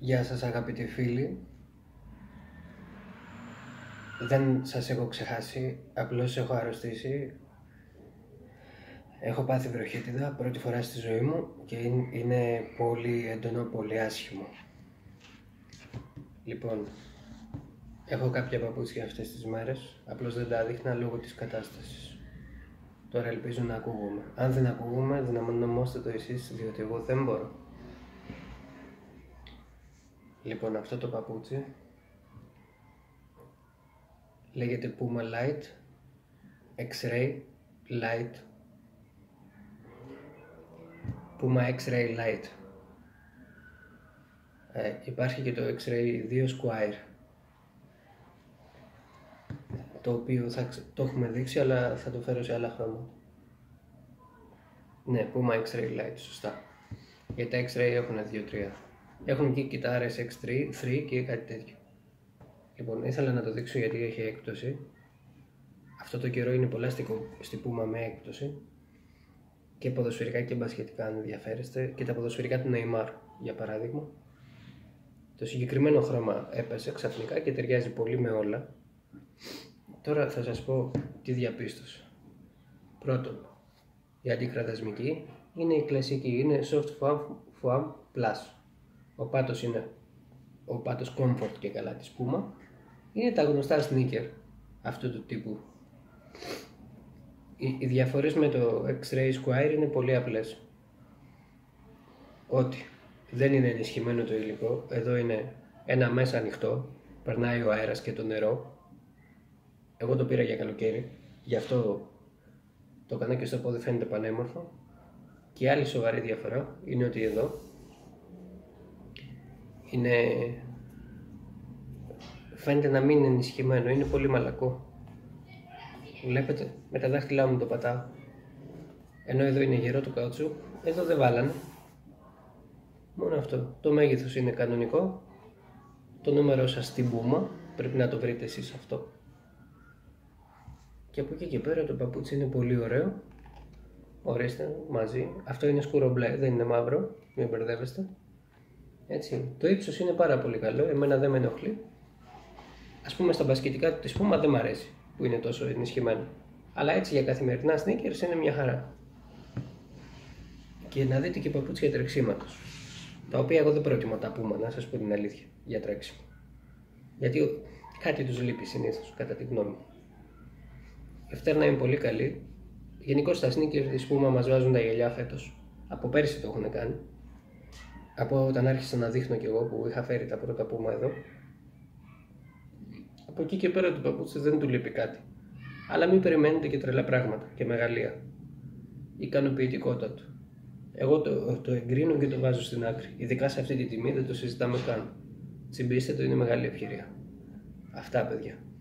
Γεια σας αγαπητοί φίλοι. Δεν σας έχω ξεχάσει, απλώς έχω αρρωστήσει. Έχω πάθει βροχίτιδα πρώτη φορά στη ζωή μου και είναι πολύ έντονο, πολύ άσχημο. Λοιπόν, έχω κάποια παπούτσια αυτές τις μέρες, απλώς δεν τα δείχνα λόγω της κατάστασης. Τώρα ελπίζω να ακούγομαι. Αν δεν ακούγομαι, δυναμώστε το εσείς, διότι εγώ δεν μπορώ. Λοιπόν, αυτό το παπούτσι λέγεται Puma Light, X-Ray Light, Puma X-Ray Light. Υπάρχει και το X-Ray 2 Squire, το οποίο το έχουμε δείξει, αλλά θα το φέρω σε άλλα χρώματα. Ναι, Puma X-Ray Light, σωστά. Γιατί τα X-Ray έχουν 2-3. Έχουν και κυτάρες X3 και κάτι τέτοιο. Λοιπόν, ήθελα να το δείξω γιατί έχει έκπτωση. Αυτό το καιρό είναι πολλά στη Puma με έκπτωση. Και ποδοσφαιρικά και μπασκετικά, αν ενδιαφέρεστε. Και τα ποδοσφαιρικά του Neymar, για παράδειγμα. Το συγκεκριμένο χρώμα έπεσε ξαφνικά και ταιριάζει πολύ με όλα. Τώρα θα σας πω τι διαπίστωσα. Πρώτον, η αντικραδασμική είναι η κλασική, είναι Soft Foam Plus. Ο πάτος είναι ο πάτος Comfort και καλά της Puma. Είναι τα γνωστά sneaker αυτού του τύπου. Οι διαφορές με το X-Ray Squire είναι πολύ απλές. Ότι δεν είναι ενισχυμένο το υλικό. Εδώ είναι ένα μέσα ανοιχτό, περνάει ο αέρας και το νερό. Εγώ το πήρα για καλοκαίρι, γι' αυτό το έκανα και στο πόδι φαίνεται πανέμορφο. Και άλλη σοβαρή διαφορά είναι ότι εδώ φαίνεται να μην είναι ενισχυμένο, είναι πολύ μαλακό. Βλέπετε, με τα δάχτυλά μου το πατάω. Ενώ εδώ είναι γερό το καουτσού, εδώ δεν βάλανε. Μόνο αυτό. Το μέγεθος είναι κανονικό. Το νούμερό σας στην Puma, πρέπει να το βρείτε εσείς αυτό. Και από εκεί και πέρα το παπούτσι είναι πολύ ωραίο. Ορίστε, μαζί. Αυτό είναι σκούρο μπλε, δεν είναι μαύρο, μην μπερδεύεστε. Έτσι. Το ύψος είναι πάρα πολύ καλό, εμένα δεν με ενοχλεί. Ας πούμε στα μπασκετικά της Puma δεν μ' αρέσει που είναι τόσο ενισχυμένο. Αλλά έτσι για καθημερινά sneakers είναι μια χαρά. Και να δείτε και παπούτσια τρεξίματος. Τα οποία εγώ δεν προτιμώ τα Puma, να σας πω την αλήθεια, για τρέξιμο. Γιατί κάτι τους λείπει συνήθως, κατά τη γνώμη μου. Η φτέρνα είναι πολύ καλή. Γενικώς τα sneakers της Puma μας βάζουν τα γυαλιά φέτος. Από πέρσι το έχουν κάνει. Από όταν άρχισα να δείχνω κι εγώ που είχα φέρει τα πρώτα Puma εδώ. Από εκεί και πέρα του παπούτσι δεν του λείπει κάτι. Αλλά μην περιμένετε και τρελά πράγματα και μεγαλεία. Ικανοποιητικότητα του. Εγώ το εγκρίνω και το βάζω στην άκρη. Ειδικά σε αυτή τη τιμή δεν το συζητάμε καν. Τσιμπήστε το, είναι μεγάλη ευκαιρία. Αυτά παιδιά.